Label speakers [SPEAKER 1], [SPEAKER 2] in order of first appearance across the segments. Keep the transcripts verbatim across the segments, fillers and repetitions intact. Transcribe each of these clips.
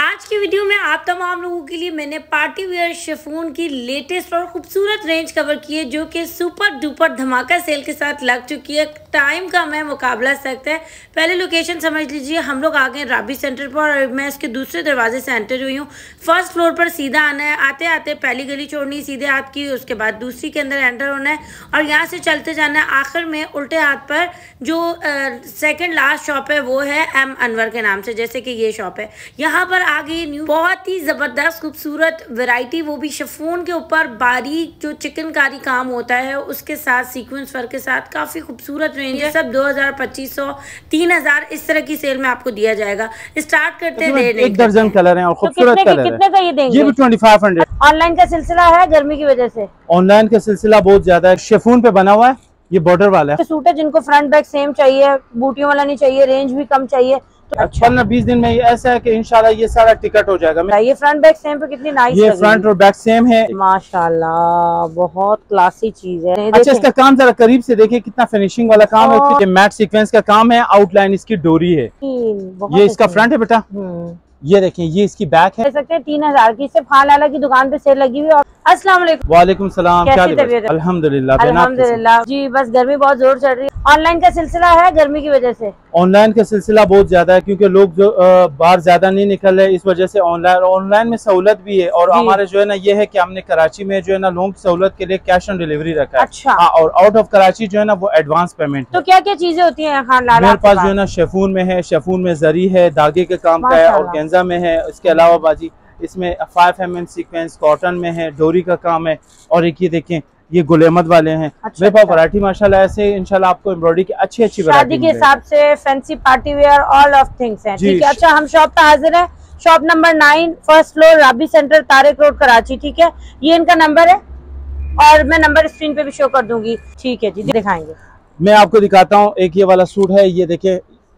[SPEAKER 1] आज की वीडियो में आप तमाम लोगों के लिए मैंने पार्टी वेयर शिफॉन की लेटेस्ट और खूबसूरत रेंज कवर की है, जो कि सुपर डुपर धमाका सेल के साथ लग चुकी है। टाइम का मैं मुकाबला सकता है। पहले लोकेशन समझ लीजिए, हम लोग आ गए राबी सेंटर पर और मैं इसके दूसरे दरवाजे से एंटर हुई हूँ। फर्स्ट फ्लोर पर सीधा आना है, आते आते पहली गली छोड़नी सीधे हाथ की, उसके बाद दूसरी के अंदर एंटर होना है और यहाँ से चलते जाना है। आखिर में उल्टे हाथ पर जो सेकेंड लास्ट शॉप है वो है एम अनवर के नाम से, जैसे कि ये शॉप है। यहाँ पर आ गई न्यू बहुत ही जबरदस्त खूबसूरत वैरायटी, वो भी शिफॉन के ऊपर बारीक जो चिकनकारी काम होता है उसके साथ सीक्वेंस वर्क के साथ काफी खूबसूरत रेंज है। सब दो हजार पच्चीस सौ तीन हजार इस तरह की सेल में आपको दिया जाएगा। स्टार्ट करते हैं।
[SPEAKER 2] एक दर्जन कलर है और खूबसूरत
[SPEAKER 1] तो
[SPEAKER 2] कलर है।
[SPEAKER 1] कितने का ये देंगे?
[SPEAKER 2] ये भी ट्वेंटी फाइव हंड्रेड।
[SPEAKER 1] ऑनलाइन का सिलसिला है गर्मी की वजह से,
[SPEAKER 2] ऑनलाइन का सिलसिला बहुत ज्यादा है। शिफॉन पे बना हुआ है, ये बॉर्डर वाला है।
[SPEAKER 1] सूट है जिनको फ्रंट बैक सेम चाहिए, बूटियों वाला नहीं चाहिए, रेंज भी कम चाहिए, तो
[SPEAKER 2] अच्छा पंद्रह बीस दिन में ये ऐसा है कि इंशाल्लाह ये सारा टिकट हो जाएगा।
[SPEAKER 1] ये फ्रंट बैक सेम पे कितनी नाइस
[SPEAKER 2] ये फ्रंट और बैक सेम है,
[SPEAKER 1] माशाल्लाह बहुत क्लासी चीज है।
[SPEAKER 2] अच्छा इसका काम जरा करीब से देखिए, कितना फिनिशिंग वाला काम है। ये मैट सीक्वेंस का काम है, आउटलाइन इसकी डोरी है। ये इसका फ्रंट है बेटा, ये देखें ये इसकी बैक है।
[SPEAKER 1] दे सकते हैं तीन हजार की, सिर्फ खान लाला की दुकान पे सेल लगी हुई है। अस्सलाम वालेकुम।
[SPEAKER 2] वालेकुम सलाम। क्या
[SPEAKER 1] तबीयत है?
[SPEAKER 2] अल्हम्दुलिल्लाह
[SPEAKER 1] अल्हम्दुलिल्लाह जी, बस गर्मी बहुत जोर चढ़ रही है। ऑनलाइन का सिलसिला है गर्मी की वजह से,
[SPEAKER 2] ऑनलाइन का सिलसिला बहुत ज्यादा है क्योंकि लोग जो बाहर ज्यादा नहीं निकल रहे, इस वजह से ऑनलाइन ऑनलाइन में सहूलत भी है। और हमारे जो है ना ये है कि हमने कराची में जो है ना लोगों की सहूलत के लिए कैश ऑन डिलीवरी रखा है।
[SPEAKER 1] अच्छा।
[SPEAKER 2] हाँ, और आउट ऑफ कराची जो है ना वो एडवांस पेमेंट है।
[SPEAKER 1] तो क्या क्या चीजें होती हैं खान लाला?
[SPEAKER 2] मेरे पास जो है ना शिफॉन में है, शिफॉन में जरी है, धागे के काम का है, और गेंजा में है। इसके अलावा बाजी इसमें five M M sequence cotton में है, डोरी का काम है। और एक ये देखें ये गुलेमत वाले हैं।
[SPEAKER 1] अच्छा,
[SPEAKER 2] मेरे पास वैरायटी माशाल्लाह ऐसे इंशाल्लाह आपको एम्ब्रॉयडरी की अच्छी अच्छी
[SPEAKER 1] शादी के हिसाब से fancy party wear all of things हैं। ठीक है, अच्छा हम शॉप पे हाजिर है, shop number nine, first floor, Rabi centre, Tariq road, Karachi. ठीक है, ये इनका नंबर है और मैं नंबर स्क्रीन पे भी शो कर दूंगी। ठीक है जी, दिखाएंगे।
[SPEAKER 2] मैं आपको दिखाता हूँ, एक ये वाला सूट है, ये देखिए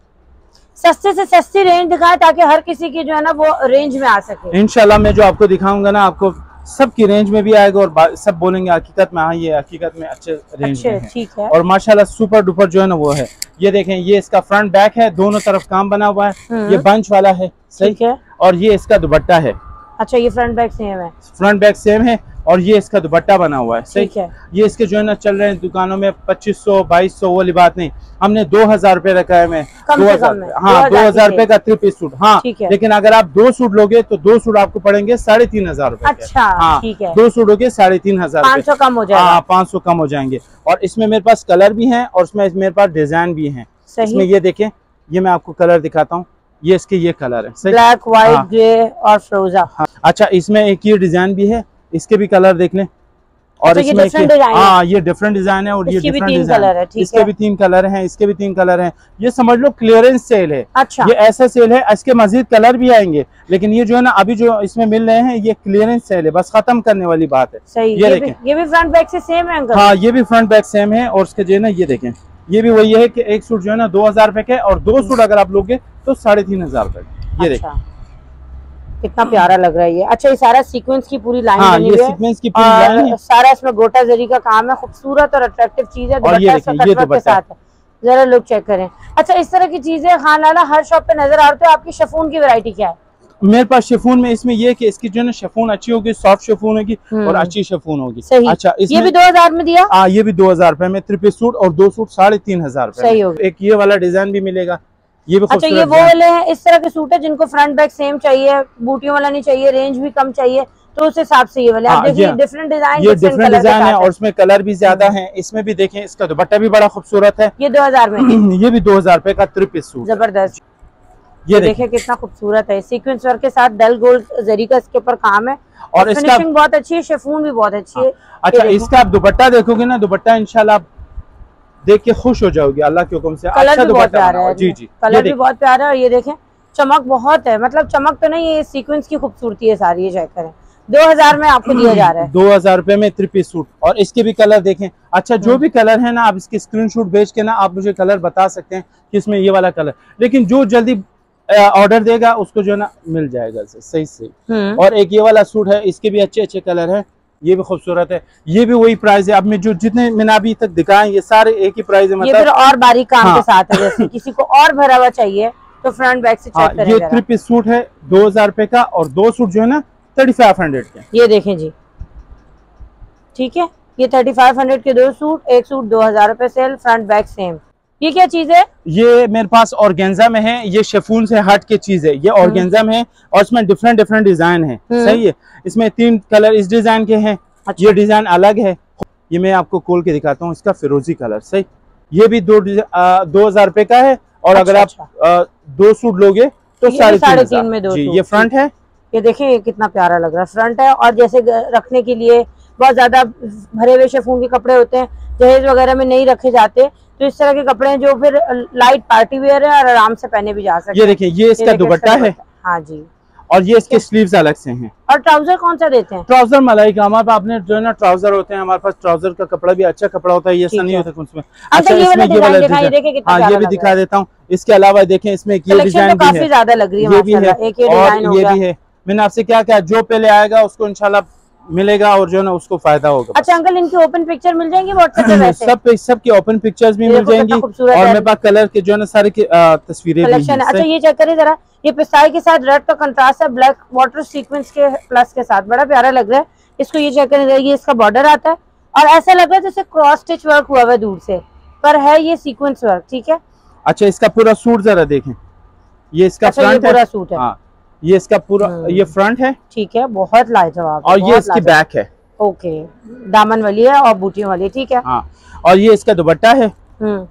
[SPEAKER 1] सस्ते से सस्ती रेंज दिखाए ताकि हर किसी की जो है ना वो रेंज में आ सके।
[SPEAKER 2] इंशाल्लाह मैं जो आपको दिखाऊंगा ना आपको सबकी रेंज में भी आएगा और सब बोलेंगे हकीकत में, हाँ ये हकीकत में अच्छे रेंज
[SPEAKER 1] अच्छे,
[SPEAKER 2] में है।
[SPEAKER 1] ठीक है।
[SPEAKER 2] और माशाल्लाह सुपर डुपर जो है ना वो है। ये देखें ये इसका फ्रंट बैक है, दोनों तरफ काम बना हुआ है। ये बंच वाला है, सही है। और ये इसका दुपट्टा है।
[SPEAKER 1] अच्छा, ये फ्रंट बैक सेम है,
[SPEAKER 2] फ्रंट बैक सेम है और ये इसका दुपट्टा बना हुआ है, सही
[SPEAKER 1] है।
[SPEAKER 2] ये इसके जो है ना चल रहे हैं दुकानों में पच्चीस सौ बाईस सौ, वाली बात नहीं, हमने दो हजार रूपए रखा है। मैं दो हजार हाँ दो हजार रूपए का थ्री पीस सूट। हाँ, लेकिन अगर आप दो सूट लोगे तो दो सूट आपको पड़ेंगे साढ़े तीन हजार रूपए।
[SPEAKER 1] अच्छा,
[SPEAKER 2] हाँ,
[SPEAKER 1] ठीक है।
[SPEAKER 2] दो सूट हो गए साढ़े तीन हजार,
[SPEAKER 1] पाँच सौ कम हो जाएगा।
[SPEAKER 2] हाँ, पाँच सौ कम हो जाएंगे। और इसमें मेरे पास कलर भी है और इसमें मेरे पास डिजाइन भी है। इसमें ये देखें, ये मैं आपको कलर दिखाता हूँ, ये इसके ये कलर है,
[SPEAKER 1] ब्लैक, व्हाइट, ग्रे और फ्रोजा।
[SPEAKER 2] अच्छा, इसमें एक ये डिजाइन भी है, इसके भी कलर देख लें। और
[SPEAKER 1] अच्छा,
[SPEAKER 2] इसमें
[SPEAKER 1] ये
[SPEAKER 2] हाँ ये डिफरेंट डिजाइन है और ये डिफरेंट डिजाइन है। इसके भी तीन कलर हैं, इसके भी तीन कलर हैं। ये समझ लो क्लियरेंस सेल है।
[SPEAKER 1] अच्छा,
[SPEAKER 2] ये ऐसा सेल है, इसके मजीद कलर भी आएंगे, लेकिन ये जो है ना अभी जो इसमें मिल रहे हैं ये क्लियरेंस सेल है, बस खत्म करने वाली बात है।
[SPEAKER 1] सही,
[SPEAKER 2] ये,
[SPEAKER 1] ये, भी, ये भी फ्रंट बैक से सेम है अंकल?
[SPEAKER 2] हाँ, ये भी फ्रंट बैक सेम है। और उसके जो है ना ये देखें, ये भी वही है कि एक सूट जो है ना दो हजार रुपए के और दो सूट अगर आप लोगे तो साढ़े तीन हजार रुपए। ये देखें
[SPEAKER 1] कितना प्यारा लग रहा है ये। अच्छा, ये सारा सीक्वेंस की पूरी लाइन
[SPEAKER 2] हाँ,
[SPEAKER 1] बनी
[SPEAKER 2] ये
[SPEAKER 1] हुई है।
[SPEAKER 2] सीक्वेंस की पूरी लाइन है।
[SPEAKER 1] सारा इसमें गोटा जरी का काम है, खूबसूरत और अट्रैक्टिव चीज है।
[SPEAKER 2] और ये देखिए ये
[SPEAKER 1] के साथ है, जरा लुक चेक करें। अच्छा, इस तरह की चीजें खान लाला हर शॉप पे नजर आ रही है। आपकी शिफॉन की वैरायटी क्या है?
[SPEAKER 2] मेरे पास शिफॉन में इसमें ये कि इसकी जो है ना शिफॉन अच्छी होगी, सॉफ्ट शिफॉन होगी और अच्छी शिफॉन होगी।
[SPEAKER 1] सही।
[SPEAKER 2] अच्छा,
[SPEAKER 1] ये भी दो हजार में दिया?
[SPEAKER 2] हाँ, ये भी दो हजार रुपए में थ्री पीस सूट और दो सूट साढ़े तीन हजार रुपए। एक ये वाला डिजाइन भी मिलेगा, ये भी।
[SPEAKER 1] अच्छा, ये वो वाले हैं इस तरह के सूट है जिनको फ्रंट बैक सेम चाहिए, बूटियों वाला नहीं चाहिए, रेंज भी कम चाहिए, तो उस हिसाब से ये वाले आप देखिए डिफरेंट डिजाइन,
[SPEAKER 2] ये डिफरेंट डिजाइन है और उसमें कलर भी ज्यादा है। इसमें भी देखें इसका दुपट्टा भी बड़ा खूबसूरत है।
[SPEAKER 1] ये दो हजार में
[SPEAKER 2] ये भी दो हजार रुपए का थ्री पीस सूट,
[SPEAKER 1] जबरदस्त।
[SPEAKER 2] ये
[SPEAKER 1] देखिए कितना खूबसूरत है, सीक्वेंस वर्क के साथ डल गोल्ड जरी का इसके ऊपर काम है और फिनिशिंग बहुत अच्छी है, शिफॉन भी बहुत अच्छी है।
[SPEAKER 2] अच्छा, इसका आप दुपट्टा देखोगे ना, दुपट्टा इंशाल्लाह देख के खुश हो जाओगे अल्लाह के हुक्म से।
[SPEAKER 1] कलर
[SPEAKER 2] अच्छा
[SPEAKER 1] भी बहुत प्यारा है।
[SPEAKER 2] जी जी,
[SPEAKER 1] कलर भी बहुत प्यारा है। और ये देखें चमक बहुत है, मतलब चमक तो नहीं, ये सीक्वेंस की खूबसूरती है सारी। ये चेक करें, दो हजार में आपको दिया जा रहा है,
[SPEAKER 2] दो हजार रुपए में थ्री पीस सूट। और इसके भी कलर देखें। अच्छा, जो भी कलर है ना आप इसके स्क्रीनशॉट भेज के ना आप मुझे कलर बता सकते हैं कि इसमें ये वाला कलर, लेकिन जो जल्दी ऑर्डर देगा उसको जो है ना मिल जाएगा सही सही। और एक ये वाला सूट है, इसके भी अच्छे अच्छे कलर हैं, ये भी खूबसूरत है। ये भी वही प्राइस है। अब मैं जो जितने मैंने अभी तक दिखाए ये सारे एक ही प्राइस है। मतलब
[SPEAKER 1] ये फिर और बारीक काम हाँ। के साथ है। जैसे किसी को और भरा हुआ चाहिए तो फ्रंट बैक से
[SPEAKER 2] हाँ,
[SPEAKER 1] चेक करें।
[SPEAKER 2] ये थ्री पीस सूट है दो हजार रुपए का, और दो सूट जो है ना थर्टी फाइव हंड्रेड के।
[SPEAKER 1] ये देखें जी, ठीक है, ये थर्टी फाइव हंड्रेड के दो सूट, एक सूट दो हजार रुपए सेल, फ्रंट बैक सेम। ये क्या चीज है?
[SPEAKER 2] ये मेरे पास ऑर्गेन्जा में है, ये शेफून से हट के चीज है, ये ऑर्गेन्जा में है और इसमें डिफरेंट डिफरेंट डिजाइन है। सही है, इसमें तीन कलर इस डिजाइन के हैं। अच्छा। ये डिजाइन अलग है, ये मैं आपको खोल के दिखाता हूँ, इसका फिरोजी कलर। सही, ये भी दो दो हजार रुपए का है, और अगर
[SPEAKER 1] अच्छा,
[SPEAKER 2] आप आ, दो सूट लोगे तो साढ़े तीन,
[SPEAKER 1] तीन में दो।
[SPEAKER 2] ये फ्रंट है,
[SPEAKER 1] ये देखें ये कितना प्यारा लग रहा है, फ्रंट है। और जैसे रखने के लिए बहुत ज्यादा भरे हुए शेफून के कपड़े होते हैं, जहेज वगैरह में नहीं रखे जाते, तो इस तरह के कपड़े हैं जो फिर लाइट पार्टी वेयर है और आराम से पहने भी जा सकते हैं।
[SPEAKER 2] ये देखिए, ये इसका दुपट्टा है।
[SPEAKER 1] हाँ जी,
[SPEAKER 2] और ये इसके स्लीव्स अलग से हैं।
[SPEAKER 1] और ट्राउजर कौन सा देते हैं?
[SPEAKER 2] ट्राउजर मलाई का हमारे पास, आपने जो है ना ट्राउजर होते हैं, हमारे पास ट्राउजर का कपड़ा भी अच्छा कपड़ा होता है, ये ऐसा नहीं होता उसमें। अच्छा, इसमें ये वाला डिजाइन, हाँ ये भी दिखा देता हूँ। इसके अलावा देखें इसमें ये डिजाइन भी है,
[SPEAKER 1] काफी ज्यादा लग रही है,
[SPEAKER 2] ये भी है, और ये भी है। मैंने आपसे क्या क्या जो पहले आएगा उसको इंशाल्लाह मिलेगा, और जो है ना उसको फायदा होगा।
[SPEAKER 1] अच्छा अंकल, इनकी ओपन पिक्चर मिल जाएंगी व्हाट्सएप पे? वैसे
[SPEAKER 2] सब सब की ओपन पिक्चर्स भी मिल जाएंगी, और मेरे पास कलर के जो है ना सारे की तस्वीरें भी हैं।
[SPEAKER 1] अच्छा ये चेक करिए जरा, ये पिस्ताई के साथ रेड का कंट्रास्ट है, ब्लैक वाटर सीक्वेंस के प्लस के साथ, बड़ा प्यारा लग रहा है। इसको ये चेक करिए, ये इसका बॉर्डर आता है, और ऐसा लग रहा है जैसे क्रॉस स्टिच वर्क हुआ है दूर से, पर है ये सीक्वेंस वर्क। ठीक है,
[SPEAKER 2] अच्छा इसका पूरा सूट जरा देखें, ये इसका
[SPEAKER 1] अच्छा, फ्रंट
[SPEAKER 2] ये पूरा
[SPEAKER 1] है। सूट है,
[SPEAKER 2] हाँ, ये इसका पूरा ये फ्रंट है।
[SPEAKER 1] ठीक है, बहुत लाजवाब,
[SPEAKER 2] और ये इसकी बैक है।
[SPEAKER 1] ओके, दामन वाली है और बूटियों वाली। ठीक है,
[SPEAKER 2] हाँ, और ये इसका दुपट्टा है,
[SPEAKER 1] हम्म,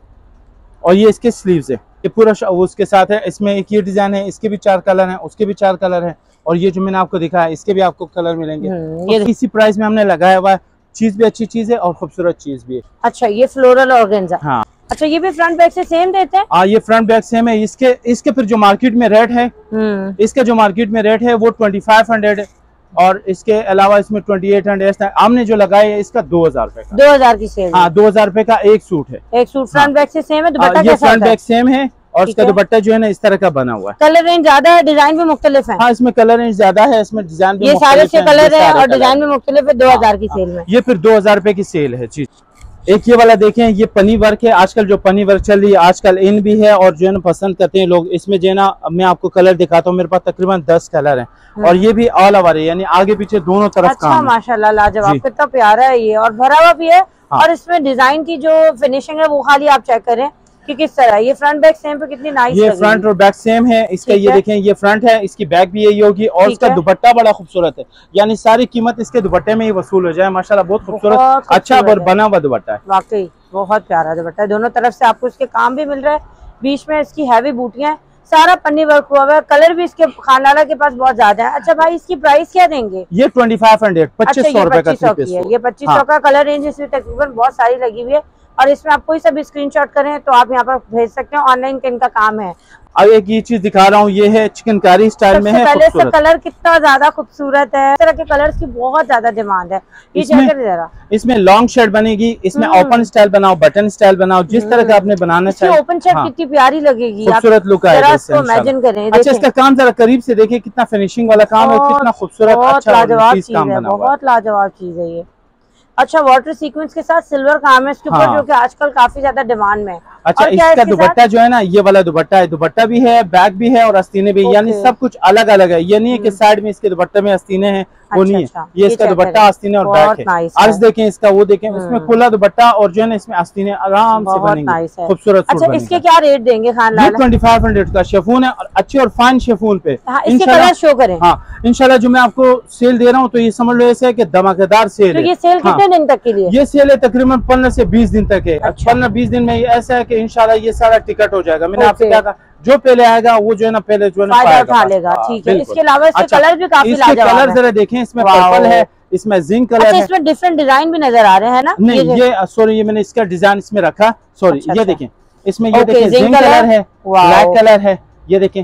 [SPEAKER 2] और ये इसके स्लीव्स है, ये पूरा उसके साथ है। इसमें एक ये डिजाइन है, इसके भी चार कलर हैं, उसके भी चार कलर हैं, और ये जो मैंने आपको दिखाया इसके भी आपको कलर मिलेंगे। ये इसी प्राइस में हमने लगाया हुआ है, चीज भी अच्छी चीज है और खूबसूरत चीज भी है।
[SPEAKER 1] अच्छा, ये फ्लोरल ऑर्गेन्जा।
[SPEAKER 2] हाँ,
[SPEAKER 1] अच्छा ये भी फ्रंट बैक से सेम देते हैं?
[SPEAKER 2] हाँ, ये फ्रंट बैक सेम है। इसके इसके फिर जो मार्केट में रेट है, इसके जो मार्केट में रेट है वो ट्वेंटी फाइव हंड्रेड है, और इसके अलावा इसमें ट्वेंटी एट हंड्रेड हमने जो लगाया है इसका दो हजार रुपए का।
[SPEAKER 1] दो हजार की सेल?
[SPEAKER 2] हाँ, दो हजार रुपए का एक सूट है।
[SPEAKER 1] एक सूट फ्रंट बैक से सेम है, दुपट्टा
[SPEAKER 2] ये फ्रंट बैक सेम है, और इसका दुपट्टा जो है ना इस तरह का बना हुआ है।
[SPEAKER 1] कलर रेंज ज्यादा है, डिजाइन भी मुख्तलिफ है?
[SPEAKER 2] हाँ, इसमें कलर रेंज ज्यादा है, इसमें डिजाइन भी
[SPEAKER 1] ये सारे से कलर है और डिजाइन भी मुख्तलिफ है। दो हजार की सेल में
[SPEAKER 2] ये फिर दो हजार रुपए की सेल है चीज। एक ये वाला देखें, ये पनी वर्क है, आजकल जो पनी वर्क चल रही है, आजकल इन भी है और जो है ना पसंद करते हैं लोग। इसमें जो है ना मैं आपको कलर दिखाता हूँ, मेरे पास तकरीबन दस कलर हैं, और ये भी ऑल ओवर है, यानी आगे पीछे दोनों तरफ
[SPEAKER 1] अच्छा,
[SPEAKER 2] काम है।
[SPEAKER 1] माशाल्लाह लाजवाब, कितना प्यारा है ये, और भरा हुआ भी है। हाँ। और इसमें डिजाइन की जो फिनिशिंग है वो खाली आप चेक करें कि किस तरह। ये फ्रंट बैक सेम पे कितनी नाइस,
[SPEAKER 2] ये फ्रंट और बैक सेम है इसका। ये देखें, ये फ्रंट है, इसकी बैक भी यही होगी, और इसका दुपट्टा बड़ा खूबसूरत है, यानी सारी कीमत इसके दुपट्टे में ही वसूल हो जाए। माशाल्लाह बहुत खूबसूरत, अच्छा और बना हुआ दुपट्टा है,
[SPEAKER 1] वाकई बहुत प्यारा दुपट्टा है। दोनों तरफ से आपको इसके काम भी मिल रहा है, बीच में इसकी हैवी बूटियां, सारा पन्नी वर्क हुआ है, कलर भी इसके खानलाला के पास बहुत ज्यादा है। अच्छा भाई, इसकी प्राइस क्या देंगे?
[SPEAKER 2] ये ट्वेंटी फाइव हंड्रेड पच्चीस सौ रुपए का
[SPEAKER 1] है। ये पच्चीस सौ का कलर रेंज इसमें तकरीबन बहुत सारी लगी हुई है, और इसमें आप कोई सा भी स्क्रीनशॉट करें तो आप यहाँ पर भेज सकते हैं, ऑनलाइन इनका काम है।
[SPEAKER 2] अब एक ये चीज दिखा रहा हूँ, ये है चिकनकारी स्टाइल में है।
[SPEAKER 1] पहले से कलर कितना ज्यादा खूबसूरत है, इस तरह के कलर्स की बहुत ज्यादा डिमांड है। ये चेक करिए जरा,
[SPEAKER 2] इसमें लॉन्ग शर्ट बनेगी, इसमें ओपन स्टाइल बनाओ, बटन स्टाइल बनाओ, जिस तरह का आपने बनाना चाहिए।
[SPEAKER 1] ओपन शर्ट कितनी प्यारी लगेगी,
[SPEAKER 2] खूबसूरत लुक आएगा,
[SPEAKER 1] इमेजिन करें।
[SPEAKER 2] अच्छा, इसका काम जरा करीब से देखिए, कितना फिनिशिंग वाला काम है, कितना खूबसूरत, अच्छा
[SPEAKER 1] लाजवाब चीज है, बहुत लाजवाब चीज है ये। अच्छा, वाटर सीक्वेंस के साथ सिल्वर काम है इसके ऊपर, हाँ। जो कि आजकल काफी ज्यादा डिमांड में है।
[SPEAKER 2] अच्छा, इसका दुपट्टा जो है ना, ये वाला दुपट्टा है, दुपट्टा भी है, बैक भी है और आस्तीने भी, यानी सब कुछ अलग अलग है। ये नहीं है कि साइड में इसके दुपट्टे में आस्तीने हैं, वो नहीं है। ये इसका दुपट्टा, आस्तीने और बैक है। अर्ज देखें इसका, वो देखें, उसमें खुला दुपट्टा और जो है ना इसमें आस्तीने आराम से बनेंगे, खूबसूरत।
[SPEAKER 1] अच्छा, इसके क्या रेट देंगे Khan Lala?
[SPEAKER 2] Twenty five hundred का शेफून है, और अच्छे और फाइन शेफून पे।
[SPEAKER 1] इसके कलर शो करें।
[SPEAKER 2] हाँ, इंशाल्लाह जो मैं आपको सेल दे रहा हूँ, तो ये समझ लो ऐसे है कि धमाकेदार सेल है।
[SPEAKER 1] ये सेल कितने दिन तक के लिए?
[SPEAKER 2] ये सेल है तकरीबन पंद्रह से बीस दिन तक है। पंद्रह बीस दिन में ऐसा है कि इंशाल्लाह ये सारा टिकट हो जाएगा। मैंने आपसे क्या कहा, जो पहले आएगा वो जो है ना पहले जो है ना
[SPEAKER 1] उठा लेगा। ठीक है, इसके अलावा इसके कलर भी काफी लाजवाब
[SPEAKER 2] कलर जरा देखें, इसमें पर्पल है, इसमें जिंक कलर है,
[SPEAKER 1] इसमें डिफरेंट डिजाइन भी नजर आ रहे हैं ना?
[SPEAKER 2] नहीं, ये सॉरी, ये मैंने इसका डिजाइन इसमें रखा, सॉरी। ये देखें, इसमें ये देखें जिंक कलर है, ब्लैक कलर है, ये देखें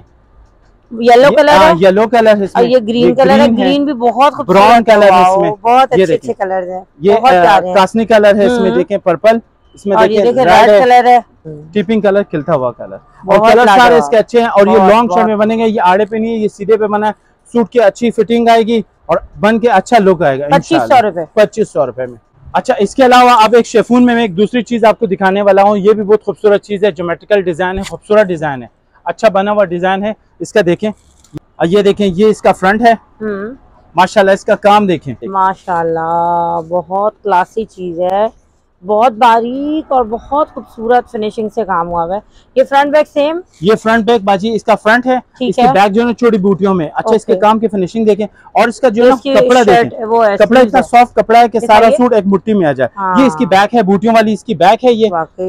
[SPEAKER 1] येलो कलर है,
[SPEAKER 2] येलो कलर है,
[SPEAKER 1] और ये ग्रीन कलर है, ग्रीन भी बहुत खूबसूरत,
[SPEAKER 2] ब्राउन कलर है इसमें,
[SPEAKER 1] बहुत अच्छे अच्छे कलर है,
[SPEAKER 2] ये कासनी कलर है, इसमें देखें पर्पल, इसमें देखिए रेड कलर है, टिपिंग कलर, खिलता हुआ कलर, और कलर सारे इसके अच्छे हैं। और ये लॉन्ग शर्ट में बनेंगे, ये आड़े पे नहीं है, ये सीधे पे बना है, सूट की अच्छी फिटिंग आएगी और बन के अच्छा लुक आएगा
[SPEAKER 1] पच्चीस सौ रुपए
[SPEAKER 2] पच्चीस सौ रुपए में। अच्छा, इसके अलावा अब एक शेफून में मैं एक दूसरी चीज आपको दिखाने वाला हूँ, ये भी बहुत खूबसूरत चीज है, ज्योमेट्रिकल डिजाइन है, खूबसूरत डिजाइन है। अच्छा बना हुआ डिजाइन है इसका। देखें ये देखें, ये इसका फ्रंट है, माशाल्लाह इसका काम देखें,
[SPEAKER 1] माशाल्लाह बहुत क्लासी चीज है, बहुत बारीक और बहुत खूबसूरत फिनिशिंग से काम हुआ है। ये फ्रंट बैक सेम,
[SPEAKER 2] ये फ्रंट बैक बाजी इसका फ्रंट है, इसके बैक जो है छोटी बूटियों में। अच्छा इसके काम की फिनिशिंग देखें और इसका जो है कपड़ा देखें, वो कपड़ा इतना सॉफ्ट कपड़ा है कि सारा सूट एक मुट्ठी में आ जाए। हाँ। ये इसकी बैक है, बूटियों वाली इसकी बैक है ये।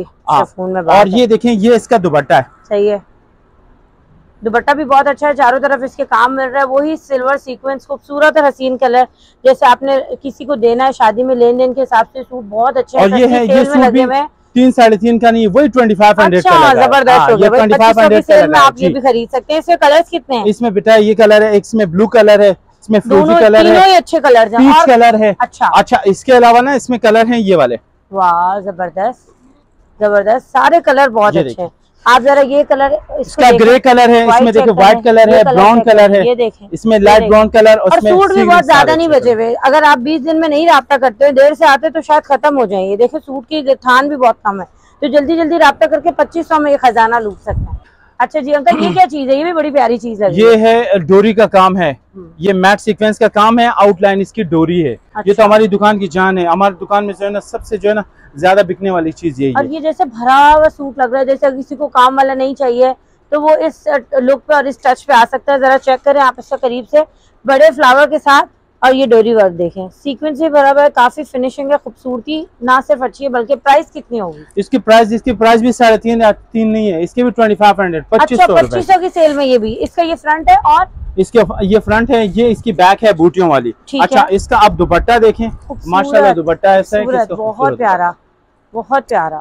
[SPEAKER 2] और ये देखें ये इसका दुपट्टा है,
[SPEAKER 1] सही है, दुपट्टा भी बहुत अच्छा है, चारों तरफ इसके काम मिल रहा है, वही सिल्वर सीक्वेंस खूबसूरत और हसीन कलर, जैसे आपने किसी को देना है शादी में लेन देन के हिसाब से सूट बहुत अच्छे
[SPEAKER 2] और ये है, ये सूट भी तीन साढ़े तीन का नहीं, वही ट्वेंटी फाइव हंड्रेड
[SPEAKER 1] का जबरदस्त हो गया, सेल में आप ये भी खरीद सकते हैं। इसमें कलर्स कितने हैं?
[SPEAKER 2] इसमें बेटा ये कलर है, इसमें ब्लू कलर है, इसमें फ्रोजी कलर है,
[SPEAKER 1] अच्छे कलर है,
[SPEAKER 2] पीच कलर है।
[SPEAKER 1] अच्छा
[SPEAKER 2] अच्छा इसके अलावा ना इसमें कलर है ये वाले,
[SPEAKER 1] वाह जबरदस्त जबरदस्त, सारे कलर बहुत अच्छे हैं। आप जरा ये कलर,
[SPEAKER 2] इसका ग्रे कलर है, इसमें देखिए व्हाइट कलर है, ब्राउन कलर है, ये देखें इसमें लाइट ब्राउन कलर।
[SPEAKER 1] और सूट भी बहुत ज्यादा नहीं बचे हुए, अगर आप बीस दिन में नहीं राब्ता करते हो, देर से आते तो शायद खत्म हो जाए। ये देखिए सूट की थान भी बहुत कम है, तो जल्दी जल्दी राब्ता करके पच्चीस सौ में ये खजाना लूट सकते हैं। अच्छा जी अंकल ये क्या चीज है? ये भी बड़ी प्यारी चीज है,
[SPEAKER 2] ये है डोरी का काम है, ये मैट सीक्वेंस का काम है, आउटलाइन इसकी डोरी है। अच्छा। ये तो हमारी दुकान की जान है, हमारी दुकान में जो है ना सबसे जो है ना ज्यादा बिकने वाली चीज यही है।
[SPEAKER 1] और ये जैसे भरा हुआ सूट लग रहा है, जैसे किसी को काम वाला नहीं चाहिए तो वो इस लुक पे और इस टच पे आ सकता है। जरा चेक करें आप इसका करीब से, बड़े फ्लावर के साथ, और ये डोरी वर्क देखें, सीक्वेंस भी भरा हुआ है, काफी फिनिशिंग है, खूबसूरती ना सिर्फ अच्छी है बल्कि प्राइस कितनी होगी
[SPEAKER 2] इसकी? प्राइस इसकी प्राइस भी साढ़े तीन तीन नहीं है, इसके भी ट्वेंटी फाइव हंड्रेड पच्चीस सौ
[SPEAKER 1] पच्चीस सौ की सेल में ये भी। इसका ये फ्रंट है और
[SPEAKER 2] इसके ये फ्रंट है, ये इसकी बैक है बूटियों वाली। अच्छा इसका आप दुपट्टा देखें, माशाल्लाह दुपट्टा ऐसा है कि
[SPEAKER 1] बहुत प्यारा बहुत प्यारा।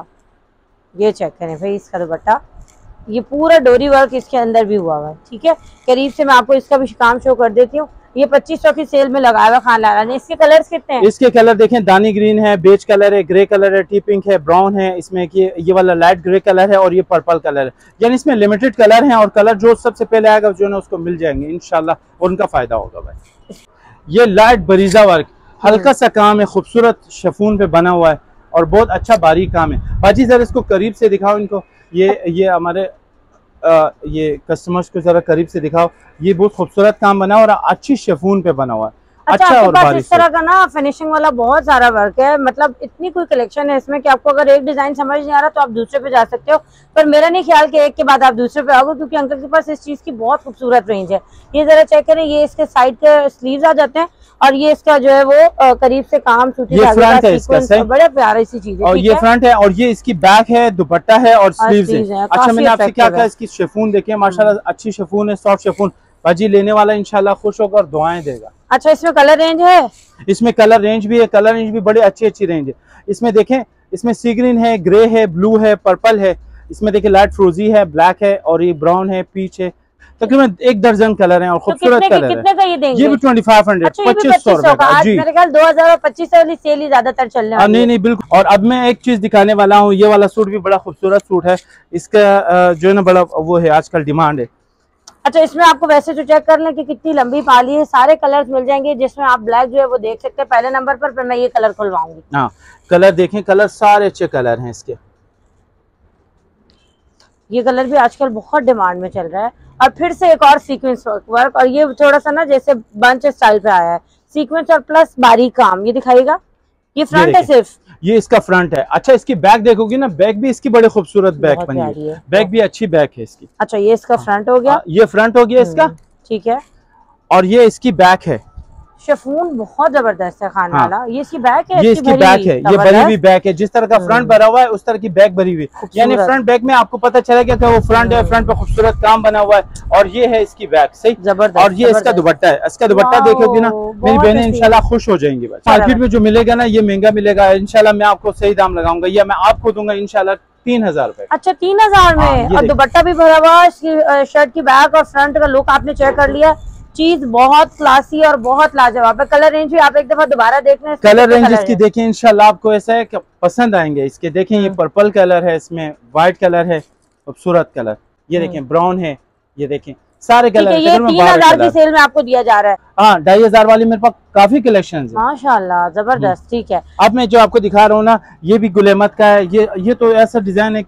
[SPEAKER 1] ये चेक करें भाई इसका दुपट्टा, ये पूरा डोरी वर्क इसके अंदर भी हुआ हुआ है। ठीक है, करीब से मैं आपको इसका भी काम शो कर देती हूँ। ये पच्चीस सौ की सेल में लगाया हुआ खान लाला ने। इसके कलर्स कितने हैं?
[SPEAKER 2] इसके कलर देखें, दानी ग्रीन है, बेज कलर है, ग्रे कलर है, टी पिंक है, ब्राउन है, इसमें कि ये वाला लाइट ग्रे कलर है और ये पर्पल कलर है। यानी इसमें लिमिटेड कलर हैं और कलर जो सबसे पहले आएगा जो है उसको मिल जाएंगे इंशाल्लाह, और उनका फायदा होगा भाई। ये लाइट बरीजा वर्क, हल्का सा काम है, खूबसूरत शिफॉन पे बना हुआ है और बहुत अच्छा बारीक काम है। बाजी जरा इसको करीब से दिखाओ इनको, ये ये हमारे आ, ये कस्टमर्स को जरा करीब से दिखाओ। ये बहुत खूबसूरत काम बना और अच्छी शिफॉन पे बना हुआ है।
[SPEAKER 1] अच्छा, अच्छा और बारीक इस तरह का ना फिनिशिंग वाला बहुत सारा वर्क है, मतलब इतनी कोई कलेक्शन है इसमें कि आपको अगर एक डिजाइन समझ नहीं आ रहा तो आप दूसरे पे जा सकते हो, पर मेरा नहीं ख्याल कि एक के बाद आप दूसरे पे आओगे, क्योंकि अंकल के पास इस चीज की बहुत खूबसूरत रेंज है। ये जरा चेक करें, ये इसके साइड के स्लीव्स आ जाते हैं और ये इसका जो है वो करीब से काम सूटी
[SPEAKER 2] फ्रंट है इसका,
[SPEAKER 1] बड़े प्यारे सी चीज है।
[SPEAKER 2] और ये फ्रंट है और ये इसकी बैक है, दुपट्टा है और स्लीव्स है। अच्छा मैंने आपसे क्या कहा, इसकी शिफॉन देखिए माशाल्लाह अच्छी शिफॉन है, सॉफ्ट शिफॉन। बाजी लेने वाला इंशाल्लाह खुश होकर और दुआएं देगा।
[SPEAKER 1] अच्छा इसमें कलर रेंज है?
[SPEAKER 2] इसमें कलर रेंज भी है, कलर रेंज भी बड़ी अच्छी अच्छी रेंज है। इसमें देखें, इसमें सी ग्रीन है, ग्रे है, ब्लू है, पर्पल है, इसमें देखिए लाइट फ्रोजी है, ब्लैक है और ये ब्राउन है, पीच है, तकरीबन एक दर्जन कलर हैं और खूबसूरत
[SPEAKER 1] तो
[SPEAKER 2] कलर
[SPEAKER 1] कितने का ये देंगे?
[SPEAKER 2] ये भी ट्वेंटी फाइव हंड्रेड पच्चीस सौ
[SPEAKER 1] जी। मेरे ख्याल दो हजार और पच्चीस सौ वाली सेल ही ज्यादातर चलने वाली है।
[SPEAKER 2] नहीं नहीं बिल्कुल। और अब मैं एक चीज दिखाने वाला हूँ, ये वाला सूट भी बड़ा खूबसूरत सूट है, इसका जो है ना बड़ा वो है आजकल डिमांड है।
[SPEAKER 1] अच्छा इसमें आपको वैसे तो चेक कर लें कि कितनी लंबी पाली है, सारे कलर्स मिल जाएंगे, जिसमें आप ब्लैक जो है वो देख सकते हैं पहले नंबर पर, फिर मैं ये कलर खुलवाऊंगी।
[SPEAKER 2] हाँ कलर देखें, कलर सारे अच्छे कलर हैं इसके।
[SPEAKER 1] ये कलर भी आजकल बहुत डिमांड में चल रहा है। और फिर से एक और सीक्वेंस वर्क, और ये थोड़ा सा ना जैसे बंच स्टाइल पे आया है, सीक्वेंस और प्लस बारीक काम। ये दिखाएगा, ये फ्रंट है सिर्फ,
[SPEAKER 2] ये इसका फ्रंट है। अच्छा इसकी बैक देखोगी ना, बैक भी इसकी बड़ी खूबसूरत बैक बनी है, बैक भी अच्छी बैक है इसकी।
[SPEAKER 1] अच्छा ये इसका फ्रंट हो गया,
[SPEAKER 2] ये फ्रंट हो गया इसका,
[SPEAKER 1] ठीक है।
[SPEAKER 2] और ये इसकी बैक है,
[SPEAKER 1] शिफॉन बहुत जबरदस्त है खान वाला। हाँ। ये इसकी बैक है,
[SPEAKER 2] ये इसकी बैक है, ये भरी हुई बैक है। जिस तरह का फ्रंट भरा हुआ है उस तरह की बैक भरी हुई, यानी फ्रंट बैक में आपको पता चलेगा कि वो फ्रंट है, फ्रंट पे खूबसूरत काम बना हुआ है। और ये है इसकी बैक, सही
[SPEAKER 1] जबरदस्त।
[SPEAKER 2] और ये इसका दुपट्टा है, इसका दुपट्टा देखोगे ना मेरी बहनें इंशाल्लाह खुश हो जाएंगी। मार्केट में जो मिलेगा ना ये महंगा मिलेगा, इंशाल्लाह मैं आपको सही दाम लगाऊंगा, या मैं आपको दूंगा इंशाल्लाह तीन हजार रूपए।
[SPEAKER 1] अच्छा तीन हजार में, और दुपट्टा भी भरा हुआ, इसकी शर्ट की बैक और फ्रंट का लुक आपने चेक कर लिया, चीज बहुत क्लासी और बहुत लाजवाब है। कलर रेंज भी आप एक दफा दोबारा देख लें,
[SPEAKER 2] कलर रेंज इसकी देखें इंशाल्लाह आपको ऐसा है कि पसंद आएंगे इसके। देखें ये पर्पल कलर है, इसमें व्हाइट कलर है, खूबसूरत कलर। ये देखें ब्राउन है, ये देखें सारे कलर।
[SPEAKER 1] ये तीन हजार की सेल में आपको दिया जा रहा है।
[SPEAKER 2] हाँ ढाई हजार वाली मेरे पास काफी कलेक्शन है
[SPEAKER 1] माशाल्लाह, जबरदस्त। ठीक है,
[SPEAKER 2] अब मैं जो आपको दिखा रहा हूँ ना, ये भी गुलेमत का है। ये ये तो ऐसा डिजाइन है कि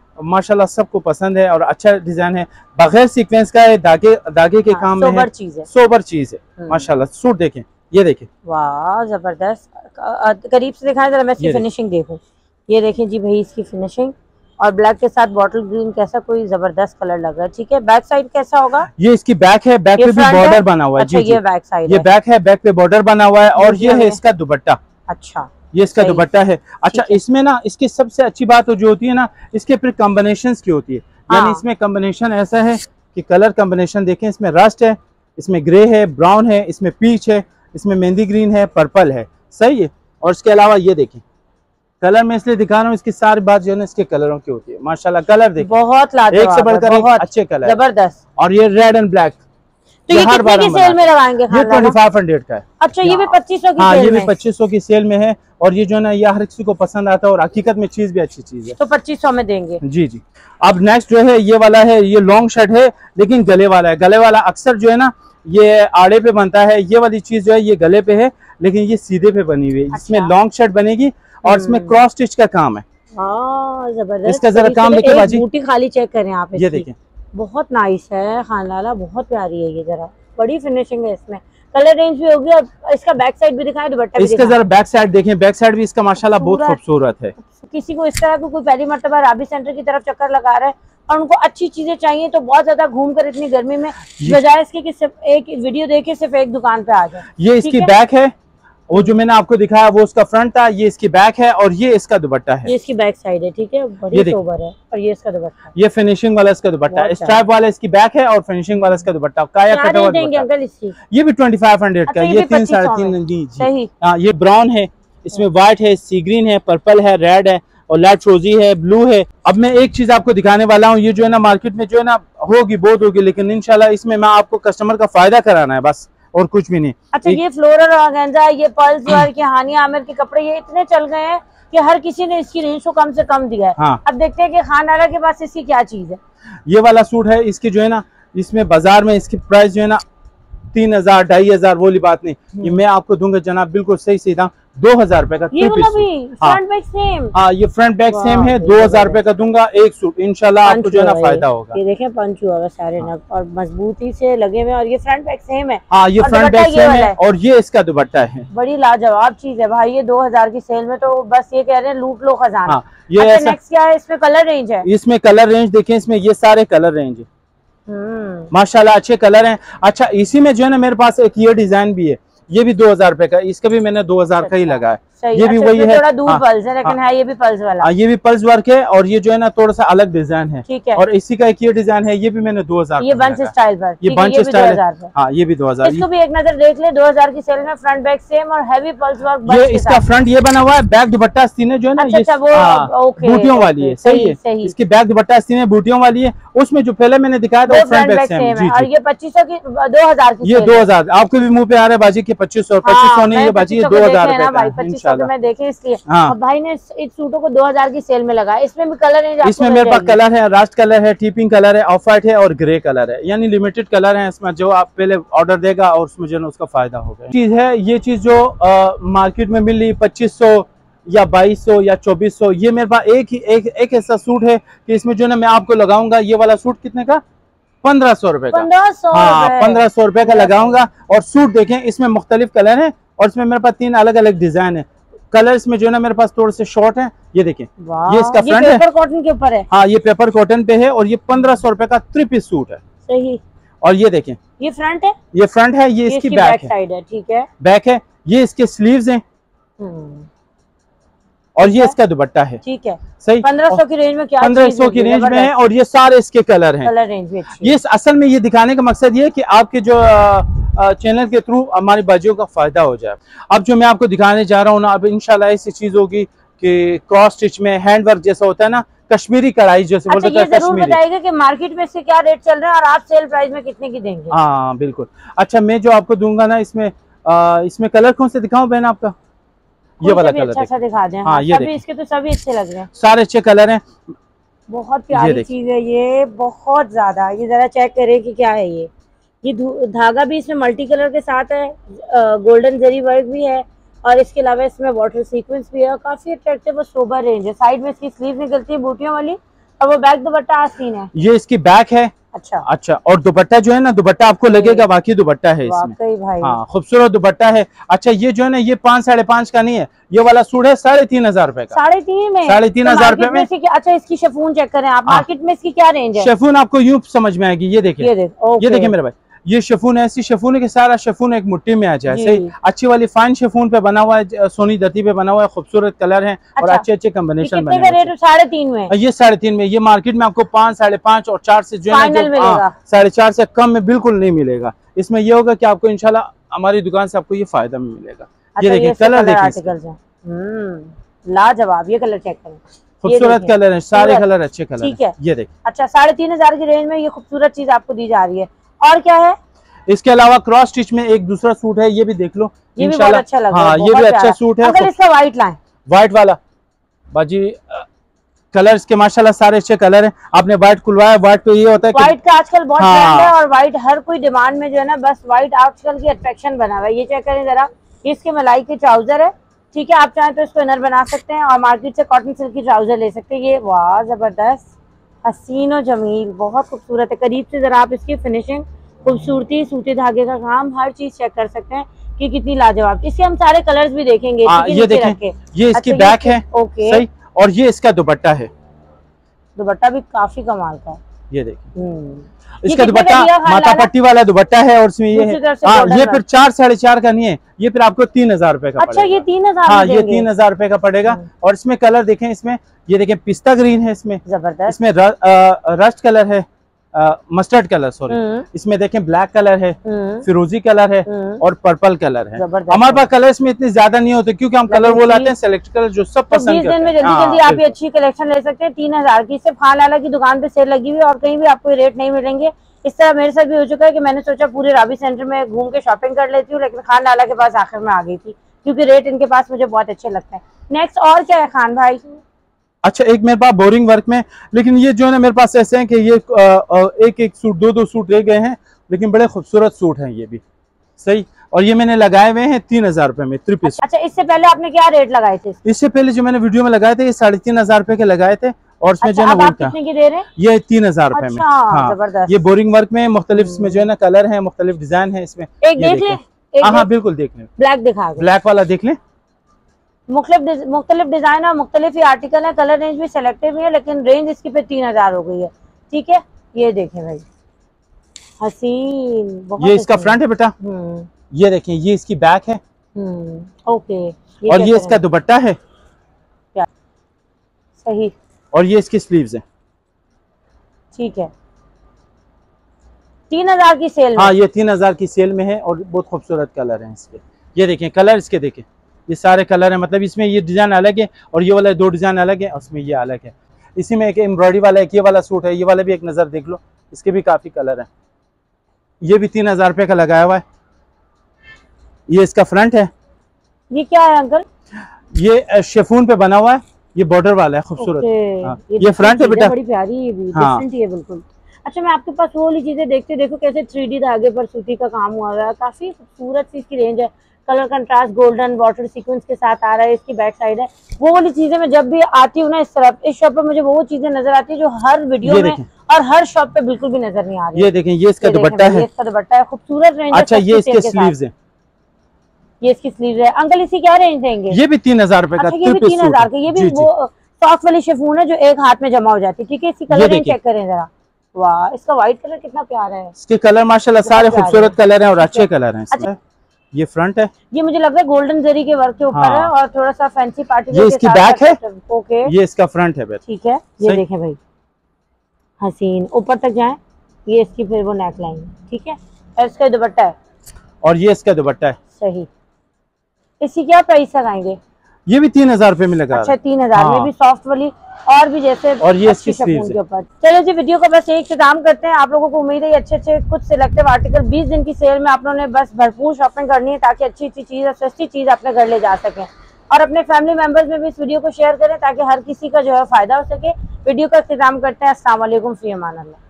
[SPEAKER 2] माशाल्लाह सबको पसंद है और अच्छा डिजाइन है, बगैर सीक्वेंस का है, धागे धागे के
[SPEAKER 1] हाँ,
[SPEAKER 2] काम में
[SPEAKER 1] सोबर
[SPEAKER 2] है,
[SPEAKER 1] चीज है,
[SPEAKER 2] सोबर चीज है माशाल्लाह। सूट देखें, ये देखें,
[SPEAKER 1] वाह जबरदस्त। करीब से दिखाएं जरा, मैं इसकी फिनिशिंग देखूं। ये देखें जी भाई इसकी फिनिशिंग, और ब्लैक के साथ बॉटल ग्रीन, कैसा कोई जबरदस्त कलर लग रहा है। ठीक है, बैक साइड कैसा होगा?
[SPEAKER 2] ये इसकी बैक है, बैक पे भी बॉर्डर बना हुआ है।
[SPEAKER 1] अच्छा,
[SPEAKER 2] जी,
[SPEAKER 1] ये बैक साइड
[SPEAKER 2] ये बैक है, बैक पे बॉर्डर बना हुआ है, और ये है इसका दुपट्टा।
[SPEAKER 1] अच्छा,
[SPEAKER 2] ये इसका दुपट्टा है। अच्छा, इसमें ना इसकी सबसे अच्छी बात जो होती है ना, इसके फिर कॉम्बिनेशन की होती है, यानी इसमें कॉम्बिनेशन ऐसा है कि कलर कॉम्बिनेशन देखें, इसमें रस्ट है, इसमें ग्रे है, ब्राउन है, इसमें पीच है, इसमें मेहंदी ग्रीन है, पर्पल है, सही है। और इसके अलावा ये देखें कलर में इसलिए दिखा रहा हूँ, इसकी सारी बात जो है ना इसके कलरों की होती है माशाल्लाह। कलर देखिए
[SPEAKER 1] बहुत लाजवाब,
[SPEAKER 2] एक से बढ़कर एक अच्छे कलर,
[SPEAKER 1] जबरदस्त।
[SPEAKER 2] और ये रेड एंड ब्लैक,
[SPEAKER 1] तो ये कितने की सेल में लगाएंगे?
[SPEAKER 2] ये ट्वेंटी फाइव हंड्रेड का है।
[SPEAKER 1] अच्छा, ये भी पच्चीस सौ की
[SPEAKER 2] हाँ,
[SPEAKER 1] सेल
[SPEAKER 2] ये
[SPEAKER 1] में?
[SPEAKER 2] भी पच्चीस सौ की सेल में है, और ये जो है ना ये हर किसी को पसंद आता है, और हकीकत में चीज भी अच्छी चीज है,
[SPEAKER 1] तो पच्चीस सौ में देंगे।
[SPEAKER 2] जी जी। अब नेक्स्ट जो है ये वाला है, ये लॉन्ग शर्ट है लेकिन गले वाला है। गले वाला अक्सर जो है ना ये आड़े पे बनता है, ये वाली चीज जो है ये गले पे है, लेकिन ये सीधे पे बनी हुई है। इसमें लॉन्ग शर्ट बनेगी और इसमें क्रॉस स्टिच का काम है।
[SPEAKER 1] जबरदस्त।
[SPEAKER 2] इसका जरा काम देखिए बाजी,
[SPEAKER 1] बूटी खाली चेक करें आप,
[SPEAKER 2] ये देखें
[SPEAKER 1] बहुत नाइस है खान लाला, बहुत प्यारी है ये, जरा बड़ी फिनिशिंग है इसमें, कलर रेंज भी होगी। और इसका बैक साइड भी दिखाएं, दुपट्टा भी
[SPEAKER 2] इसका जरा बैक साइड देखें, बैक साइड भी इसका माशाल्लाह बहुत खूबसूरत है।
[SPEAKER 1] किसी को इस तरह को कोई पहली मर्तबा राबी सेंटर की तरफ चक्कर लगा रहा है और उनको अच्छी चीजें चाहिए, तो बहुत ज्यादा घूम कर इतनी गर्मी में, बजाय इसके कि सिर्फ एक वीडियो देखे सिर्फ एक दुकान पे आ जाए।
[SPEAKER 2] ये इसकी बैक है, वो जो मैंने आपको दिखाया वो उसका फ्रंट था, ये इसकी बैक है, और ये इसका दुपट्टा है।
[SPEAKER 1] ये इसकी बैक साइड है, ठीक है, बड़ी सोबर है, और ये इसका दुपट्टा,
[SPEAKER 2] ये फिनिशिंग वाला इसका दुपट्टा है, स्ट्राइप वाला इसकी बैक है, और फिनिशिंग वाला इसका दुपट्टा काया कटा हुआ दुपट्टा।
[SPEAKER 1] इसकी
[SPEAKER 2] ये भी ट्वेंटी फाइव हंड्रेड का, ये तीन साढ़े तीन जी जी। हाँ, ये ब्राउन है, इसमें व्हाइट है, सी ग्रीन है, पर्पल है, रेड है, और लाइट रोजी है, ब्लू है। अब मैं एक चीज आपको दिखाने वाला हूँ, ये जो है ना मार्केट में जो है ना होगी बहुत होगी, लेकिन इंशाल्लाह इसमें मैं आपको कस्टमर का फायदा कराना है बस, और कुछ भी नहीं।
[SPEAKER 1] अच्छा, ये फ्लोरल ऑर्गेन्जा, ये पर्ल्स वर्क के हानिया आमिर के कपड़े, ये इतने चल गए हैं कि हर किसी ने इसकी रेंज को कम से कम दिया है। हाँ। अब देखते हैं कि खान आला के पास इसकी क्या चीज है।
[SPEAKER 2] ये वाला सूट है, इसकी जो है ना इसमें बाजार में इसकी प्राइस जो है ना तीन हजार ढाई हजार वाली बात नहीं, ये मैं आपको दूंगा जनाब बिल्कुल सही सही दाम, दो हजार रुपए का।
[SPEAKER 1] ये वाला भी फ्रंट बैक सेम?
[SPEAKER 2] हाँ, ये फ्रंट बैक सेम है, दो हजार रुपए का दूंगा एक सूट, इंशाल्लाह आपको जो है ना फायदा होगा।
[SPEAKER 1] ये देखें पंच हुआ सारे नग और मजबूती से लगे हुए, और ये फ्रंट बैक सेम है।
[SPEAKER 2] हाँ, ये फ्रंट बैक सेम है, और ये इसका दुपट्टा है।
[SPEAKER 1] बड़ी लाजवाब चीज है भाई, ये दो हजार की सेल में तो बस ये कह रहे हैं लूट लो खजाना।
[SPEAKER 2] हाँ, ये
[SPEAKER 1] अच्छा, नेक्स्ट क्या है? इसमें कलर रेंज है?
[SPEAKER 2] इसमें कलर रेंज देखें, इसमें ये सारे कलर रेंज है माशाल्लाह, अच्छे कलर हैं। अच्छा, इसी में जो है ना मेरे पास एक ये डिजाइन भी है, ये भी दो हजार रुपए का, इसका भी मैंने दो हजार का ही लगा है। ये भी वही है,
[SPEAKER 1] थोड़ा दूर पल्स है, लेकिन है ये भी पल्स वाला।
[SPEAKER 2] ये भी पल्स वर्क है, और ये जो है ना थोड़ा सा अलग डिजाइन है,
[SPEAKER 1] ठीक है।
[SPEAKER 2] और इसी का एक ये डिजाइन है, ये भी मैंने दो हजार,
[SPEAKER 1] ये बंच स्टाइल पर,
[SPEAKER 2] ये बंच स्टाइल है। हाँ, ये भी दो हजार।
[SPEAKER 1] इसको भी एक नजर देख ले, दो हजार की सेल में, फ्रंट बैक सेम और हैवी पल्स वर्क।
[SPEAKER 2] ये इसका फ्रंट ये बना हुआ है, बैक दुपट्टा आस्तीन जो है ना ये बूटियों वाली है, सही है। इसकी बैक दुपट्टा आस्तीन बूटियों वाली है, उसमें जो पहले मैंने दिखाया था फ्रंट बैक सेम है।
[SPEAKER 1] और ये पच्चीस सौ की, दो हजार की,
[SPEAKER 2] ये दो हजार आपके भी मुंह पे आ रहा है बाजी की, पच्चीस सौ पच्चीस सौ नहीं है बाजी, ये दो हजार
[SPEAKER 1] रुपए में देखे इसलिए। हाँ। भाई ने इस सूटों को दो हजार की सेल में लगाया। इसमें भी कलर है?
[SPEAKER 2] इसमें मेरे पास कलर है, रास्ट कलर है, टीपिंग कलर है, ऑफ वाइट है, और ग्रे कलर है, यानी लिमिटेड कलर है इसमें, जो आप पहले ऑर्डर देगा और उसमें जो है उसका फायदा होगा। चीज है ये चीज जो आ, मार्केट में मिल रही पच्चीस सौ या बाईस सौ या चौबीस सौ, ये मेरे पास एक ही एक एक ऐसा सूट है कि इसमें जो है ना मैं आपको लगाऊंगा, ये वाला सूट कितने का? पंद्रह सौ रुपए का।
[SPEAKER 1] पंद्रह सौ
[SPEAKER 2] हाँ, पंद्रह सौ रुपए का लगाऊंगा। और सूट देखें, इसमें मुख्तलिफ कलर है, और इसमें मेरे पास तीन अलग अलग डिजाइन है। कलर इसमें जो है ना मेरे पास थोड़े से शॉर्ट है, ये देखें, ये इसका फ्रंट है,
[SPEAKER 1] पेपर कॉटन के ऊपर है।
[SPEAKER 2] हाँ, ये पेपर कॉटन पे है, और ये पंद्रह सौ रुपए का थ्री पीस सूट है,
[SPEAKER 1] सही।
[SPEAKER 2] और ये देखें,
[SPEAKER 1] ये फ्रंट है,
[SPEAKER 2] ये फ्रंट है, ये, ये इसकी बैक
[SPEAKER 1] साइड है, ठीक है,
[SPEAKER 2] बैक है, ये इसके स्लीव्स हैं, और ये इसका दुपट्टा है, ठीक है, सही।
[SPEAKER 1] पंद्रह सौ की रेंज में क्या?
[SPEAKER 2] पंद्रह सौ की रेंज में है, और ये सारे इसके कलर हैं।
[SPEAKER 1] कलर रेंज में
[SPEAKER 2] ये असल में ये दिखाने का मकसद ये है कि आपके जो चैनल के थ्रू हमारी बाजियों का फायदा हो जाए। अब जो मैं आपको दिखाने जा रहा हूँ ना, अब इंशाल्लाह ऐसी चीज होगी कि क्रॉस स्टिच में हैंड वर्क जैसा होता है ना, कश्मीरी कढ़ाई जैसे बोलते हैं।
[SPEAKER 1] अच्छा, ये जरूर बताइएगा कि मार्केट में इसके क्या रेट चल रहे हैं और आप सेल प्राइस में कितने की देंगे?
[SPEAKER 2] हाँ बिल्कुल। अच्छा, मैं जो आपको दूंगा ना इसमें आ, इसमें कलर कौन से दिखाऊं बहन आपका? ये वाला कलर
[SPEAKER 1] अच्छा सा दिखा दें।
[SPEAKER 2] हाँ, ये
[SPEAKER 1] सभी इसके तो सभी अच्छे लग रहे हैं,
[SPEAKER 2] सारे अच्छे कलर हैं,
[SPEAKER 1] बहुत प्यारी चीज है ये, बहुत ज्यादा। ये जरा चेक करें कि क्या है ये ये धागा भी इसमें मल्टी कलर के साथ है, गोल्डन जरी वर्क भी है, और इसके अलावा इसमें वाटर सीक्वेंस भी है, और काफी अट्रैक्टिव और सोबर रेंज है। साइड में इसकी स्लीव निकलती है बूटियों वाली, और वो बैक दुपट्टा आस्तीन है,
[SPEAKER 2] ये इसकी बैक है।
[SPEAKER 1] अच्छा
[SPEAKER 2] अच्छा, और दुपट्टा जो है ना, दुपट्टा आपको लगेगा वाकई दुपट्टा है इसमें,
[SPEAKER 1] भाई।
[SPEAKER 2] हाँ खूबसूरत दुपट्टा है। अच्छा, ये जो है ना, ये पाँच साढ़े पाँच का नहीं है, ये वाला सूट है साढ़े तीन हजार रुपए का।
[SPEAKER 1] साढ़े तीन में,
[SPEAKER 2] साढ़े तीन हजार रुपए में।
[SPEAKER 1] अच्छा, इसकी शेफून चेक करें आप, मार्केट में इसकी क्या रेंज है?
[SPEAKER 2] शेफून आपको यूं समझ में आएगी, ये देखिए, ये देखिए मेरे भाई, ये शेफून है, ऐसी शेफून है कि सारा शेफून एक मुट्ठी में आ जाए। सही अच्छी वाली फाइन शेफून पे बना हुआ है, सोनी दती पे बना हुआ है, खूबसूरत कलर है। अच्छा, और अच्छे अच्छे कॉम्बिनेशन बने हैं।
[SPEAKER 1] साढ़े तीन में,
[SPEAKER 2] ये साढ़े तीन में, ये मार्केट में आपको पाँच साढ़े पाँच और चार से जो है साढ़े चार से कम में बिल्कुल नहीं मिलेगा। इसमें ये होगा कि आपको इंशाल्लाह हमारी दुकान से आपको ये फायदा में मिलेगा। ये देखिए कलर, देखिए
[SPEAKER 1] लाजवाब, ये कलर चेक करें,
[SPEAKER 2] खूबसूरत कलर है, सारे कलर अच्छे कलर
[SPEAKER 1] ठीक है।
[SPEAKER 2] ये देखिए,
[SPEAKER 1] अच्छा, साढ़े तीन हजार की रेंज में ये खूबसूरत चीज आपको दी जा रही है। और क्या है
[SPEAKER 2] इसके अलावा? क्रॉस स्टिच में एक दूसरा सूट है, ये भी देख लो,
[SPEAKER 1] ये भी बहुत अच्छा लग रहा है।
[SPEAKER 2] हाँ, ये भी अच्छा सूट है।
[SPEAKER 1] अगर इसका व्हाइट लाइन,
[SPEAKER 2] व्हाइट वाला बाजी कलर इसके माशाल्लाह सारे अच्छे कलर हैं। आपने व्हाइट खुलवाया, व्हाइट तो ये होता है
[SPEAKER 1] व्हाइट का आजकल बहुत ट्रेंड है, और व्हाइट हर कोई डिमांड में जो है ना, बस व्हाइट आजकल की अट्रैक्शन बना हुआ है। ये चेक करें जरा, इसके मलाई के ट्राउजर है, ठीक है। आप चाहें तो इसको इनर बना सकते हैं और मार्केट से कॉटन सिल्क की ट्राउजर ले सकते हैं। ये वाह जबरदस्त, हसीन और जमील, बहुत खूबसूरत है। करीब से जरा आप इसकी फिनिशिंग, खूबसूरती, सूती धागे का काम, हर चीज चेक कर सकते हैं कि कितनी लाजवाब। इसके हम सारे कलर्स भी देखेंगे।
[SPEAKER 2] आ, ये देखें, ये इसकी अच्छा, बैक है, ओके सही, और ये इसका दुपट्टा है।
[SPEAKER 1] दुपट्टा भी काफी कमाल का है,
[SPEAKER 2] ये देखिए, इसका दुपट्टा माथा पट्टी वाला दुपट्टा है, और इसमें ये है, हाँ, ये फिर चार साढ़े चार का नहीं है, ये फिर आपको तीन हजार रुपए का।
[SPEAKER 1] अच्छा, ये तीन हजार,
[SPEAKER 2] हाँ, ये तीन हजार रुपए का पड़ेगा। और इसमें कलर देखें, इसमें ये देखें पिस्ता ग्रीन है, इसमें
[SPEAKER 1] जबरदस्त,
[SPEAKER 2] इसमें रस्ट कलर है, मस्टर्ड कलर सॉरी, इसमें देखें ब्लैक कलर है, फिरोजी कलर है, और पर्पल कलर है। हमारे पास कलर इसमें इतने ज्यादा नहीं होते, क्योंकि हम कलर वो लाते हैं सेलेक्ट कलर जो सब पसंद करते हैं।
[SPEAKER 1] दिन में जल्दी जल्दी आप ये अच्छी कलेक्शन ले सकते हैं। तीन हजार की सिर्फ खान लाला की दुकान पे सेल लगी हुई, और कहीं भी आपको रेट नहीं मिलेंगे। इस तरह मेरे साथ भी हो चुका है कि मैंने सोचा पूरे राबी सेंटर में घूम के शॉपिंग कर लेती हूँ, लेकिन खान लाला के पास आखिर में आ गई थी, क्योंकि रेट इनके पास मुझे बहुत अच्छे लगते हैं। नेक्स्ट और क्या है खान भाई?
[SPEAKER 2] अच्छा, एक मेरे पास बोरिंग वर्क में, लेकिन ये जो है ना मेरे पास ऐसे हैं कि ये एक एक सूट, दो दो सूट रह गए हैं, लेकिन बड़े खूबसूरत सूट हैं ये भी, सही। और ये मैंने लगाए हुए हैं तीन हजार रुपए में, थ्री पीस।
[SPEAKER 1] अच्छा, इससे पहले आपने क्या रेट लगाए थे?
[SPEAKER 2] इससे पहले जो मैंने वीडियो में लगाए थे, ये साढ़े तीन हजार रुपए के लगाए थे, और इसमें जो है ना
[SPEAKER 1] कितने की दे रहे हैं?
[SPEAKER 2] ये तीन हजार रुपए में। हाँ, ये बोरिंग वर्क में मुख्तलिफ इसमें जो है ना कलर है, मुख्तलिफ डिजाइन है इसमें।
[SPEAKER 1] एक देख ले,
[SPEAKER 2] हाँ बिल्कुल देख लें,
[SPEAKER 1] ब्लैक दिखा,
[SPEAKER 2] ब्लैक वाला देख लें।
[SPEAKER 1] मुख्तलिफ मुख्तलिफ डिजाइन और मुख्तलिफ ही आर्टिकल है, कलर रेंज भी सिलेक्टिव है, लेकिन रेंज इसकी पे तीन हजार हो गई है, ठीक है। ये देखें भाई, हसीन,
[SPEAKER 2] ये इसका फ्रंट है बेटा, ये देखें, ये इसकी बैक है,
[SPEAKER 1] ओके,
[SPEAKER 2] ये और ये इसका दुपट्टा है,
[SPEAKER 1] क्या सही,
[SPEAKER 2] और ये इसकी स्लीव्स है,
[SPEAKER 1] ठीक है। तीन हजार की सेल में,
[SPEAKER 2] हाँ ये तीन हजार की सेल में है, और बहुत खूबसूरत कलर है इसके। ये देखें कलर इसके, देखें ये सारे कलर है, मतलब इसमें ये डिजाइन अलग है, और ये वाला दो डिजाइन अलग है, उसमें ये अलग है। इसी में एक एम्ब्रॉयडरी वाला, एक ये वाला सूट है, ये वाला भी एक नजर देख लो, इसके भी काफी कलर है। ये भी तीन हजार रुपए का लगाया हुआ है। ये इसका फ्रंट है।
[SPEAKER 1] ये क्या है अंकल?
[SPEAKER 2] ये शेफून पे बना हुआ है, ये बॉर्डर वाला है, खूबसूरत।
[SPEAKER 1] हाँ,
[SPEAKER 2] ये, ये फ्रंट है बेटा,
[SPEAKER 1] बड़ी प्यारी, ये भी
[SPEAKER 2] हाँ।
[SPEAKER 1] डिफरेंट है बिल्कुल। अच्छा, मैं आपके पास वो वाली चीजें देखते, देखो कैसे थ्री डी धागे पर सूती का काम हुआ है, काफी खूबसूरत सी इसकी रेंज है। Colour contrast golden water sequence के साथ आ रहा है, इसकी बैक साइड है। वो वाली चीजें मैं जब भी आती हूँ ना इस तरफ, इस शॉप पे मुझे वो चीजें नजर आती है जो हर वीडियो में और हर शॉप पे बिल्कुल भी नजर नहीं आ रही।
[SPEAKER 2] ये देखें, ये इसका दुपट्टा है,
[SPEAKER 1] इसका दुपट्टा है, खूबसूरत रेंज।
[SPEAKER 2] अच्छा, ये इसके स्लीव्स है,
[SPEAKER 1] ये इसकी स्लीव्स है। अंकल इसकी क्या रेंज देंगे?
[SPEAKER 2] ये भी तीन हजार रुपए का।
[SPEAKER 1] अच्छा, ये भी तीन हजार का। ये भी वो सॉफ्ट वाली शिफॉन है जो एक हाथ में जमा हो जाती है, ठीक है। इसकी कलर रेंज चेक करें जरा, वाह, इसका व्हाइट कलर कितना प्यारा है।
[SPEAKER 2] इसके कलर माशाल्लाह सारे खूबसूरत कलर हैं और अच्छे कलर हैं। अच्छा, ये फ्रंट है,
[SPEAKER 1] ये मुझे लग रहा है गोल्डन जरी के वर्क के ऊपर हाँ। है, और थोड़ा सा फैंसी पार्टी।
[SPEAKER 2] ये इसकी बैक है,
[SPEAKER 1] ओके,
[SPEAKER 2] ये इसका फ्रंट है,
[SPEAKER 1] ठीक है। ये देखें भाई, हसीन, ऊपर तक जाए, ये इसकी फिर वो नेक लाइन, ठीक है। और इसका दुपट्टा है,
[SPEAKER 2] और ये इसका दुपट्टा है,
[SPEAKER 1] सही। इसकी क्या प्राइस लगाएंगे?
[SPEAKER 2] ये भी तीन हजार रुपए में लगा।
[SPEAKER 1] अच्छा, तीन हजार में भी सॉफ्ट वाली, और भी जैसे,
[SPEAKER 2] और ये इसकी स्लीव्स
[SPEAKER 1] के ऊपर। चलो जी, वीडियो का बस एक इख्तिताम करते हैं। आप लोगों को उम्मीद है अच्छे अच्छे कुछ सिलेक्टिव आर्टिकल बीस दिन की सेल में आप लोगों ने बस भरपूर शॉपिंग करनी है, ताकि अच्छी अच्छी चीज और सस्ती चीज अपने घर ले जा सकें। और अपने फैमिली मेंबर्स में भी इस वीडियो को शेयर करें, ताकि हर किसी का जो है फायदा हो सके। वीडियो का इख्तिताम करते हैं। अस्सलाम वालेकुम, फी अमान अल्लाह।